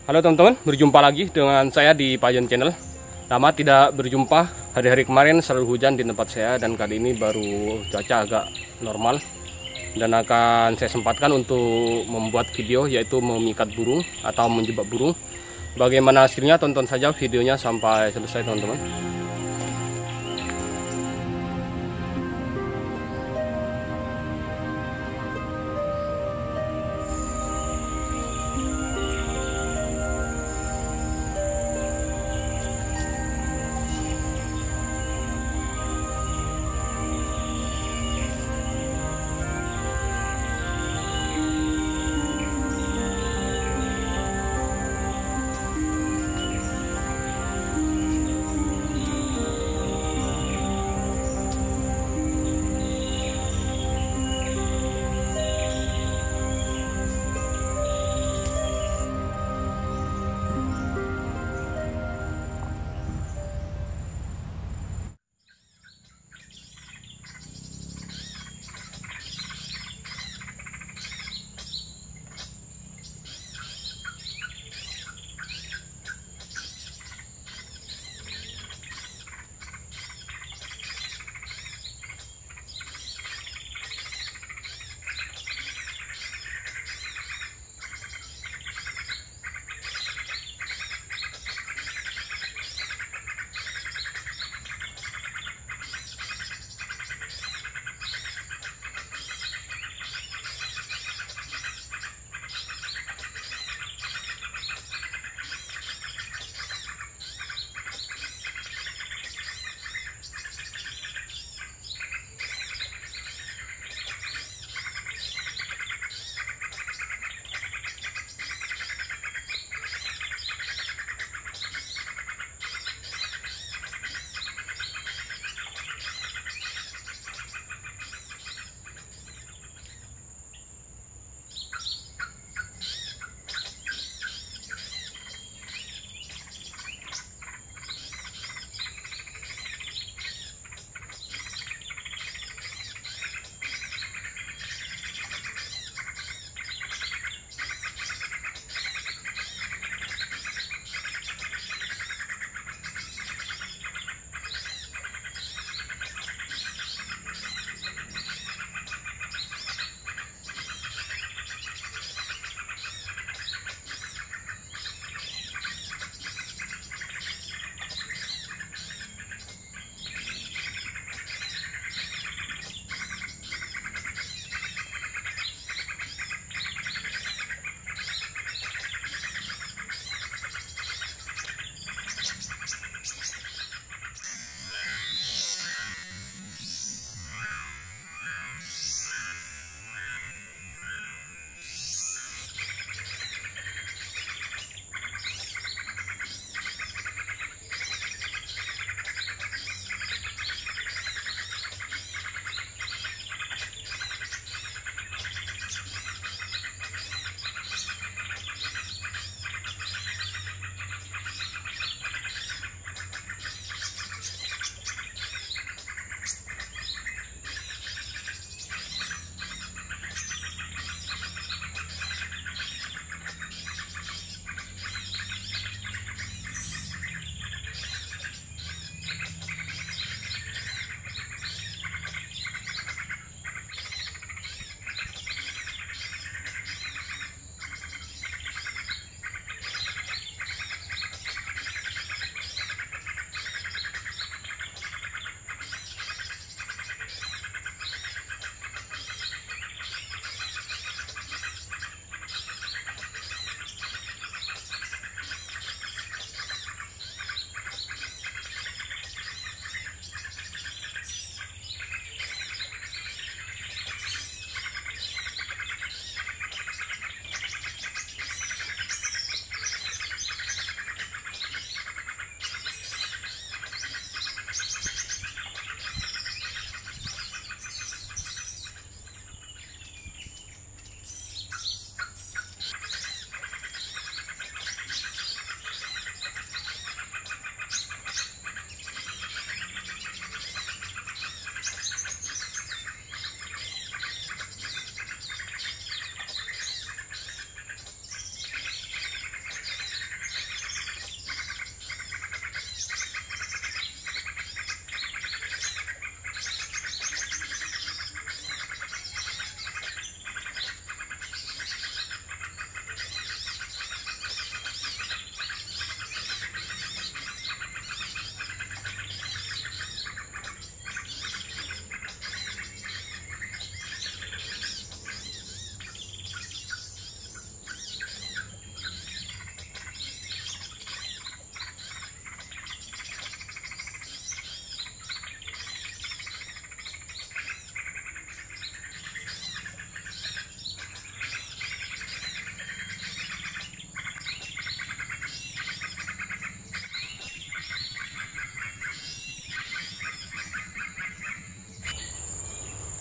Halo teman-teman, berjumpa lagi dengan saya di Pajon Channel. Lama tidak berjumpa, hari-hari kemarin selalu hujan di tempat saya dan kali ini baru cuaca agak normal. Dan akan saya sempatkan untuk membuat video yaitu memikat burung atau menjebak burung. Bagaimana hasilnya, tonton saja videonya sampai selesai teman-teman.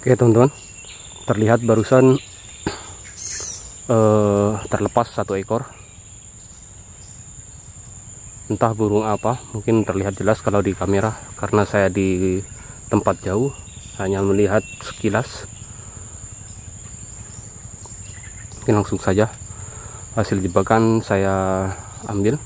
Oke teman-teman, terlihat barusan terlepas satu ekor. Entah burung apa, mungkin terlihat jelas kalau di kamera karena saya di tempat jauh hanya melihat sekilas. Mungkin langsung saja hasil jebakan saya ambil.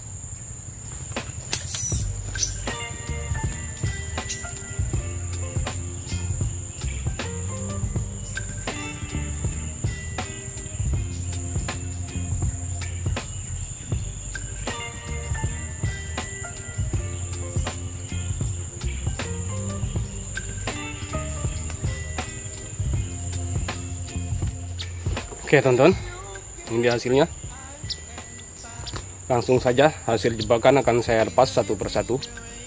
Oke teman-teman, ini dia hasilnya. Langsung saja hasil jebakan akan saya lepas satu persatu.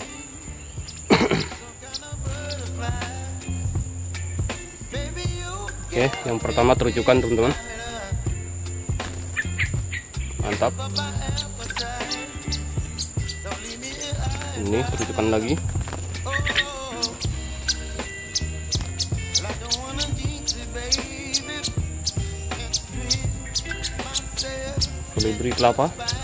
Oke, yang pertama terujukan teman-teman. Mantap. Ini terujukan lagi. Kolibri kelapa.